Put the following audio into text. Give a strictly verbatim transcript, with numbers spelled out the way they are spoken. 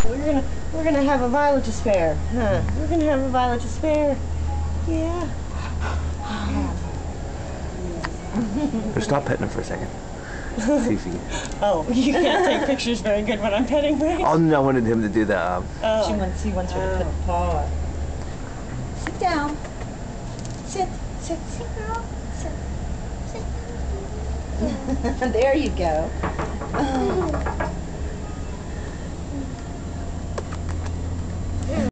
We're gonna we're gonna have a violet to spare, huh? We're gonna have a violet to spare. Yeah. Stop petting him for a second. See if he... Oh, you can't take pictures very good when I'm petting, right? Oh no, I wanted him to do the. Um... Oh. She wants he wants her to put a paw. Sit down. Sit. Sit. Sit, girl. Sit. Sit. There you go. Oh.